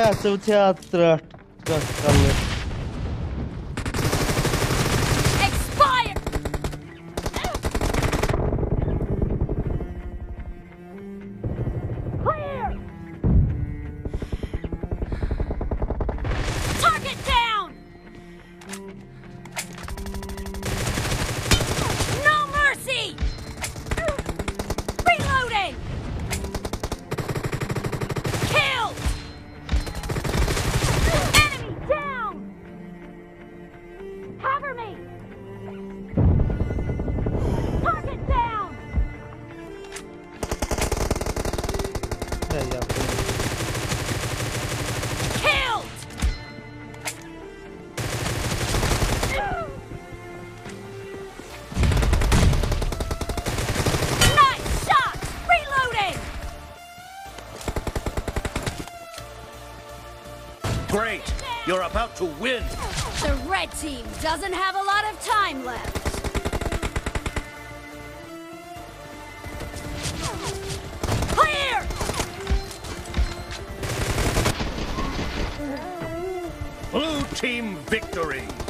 चौथ्या color. Expired! Clear! Target down! No mercy! Reloading! Killed! Enemy down! Cover me! Target down! Killed! Nice shot! Reloading! Great! You're about to win! The red team doesn't have a lot of time left. Clear! Blue team victory!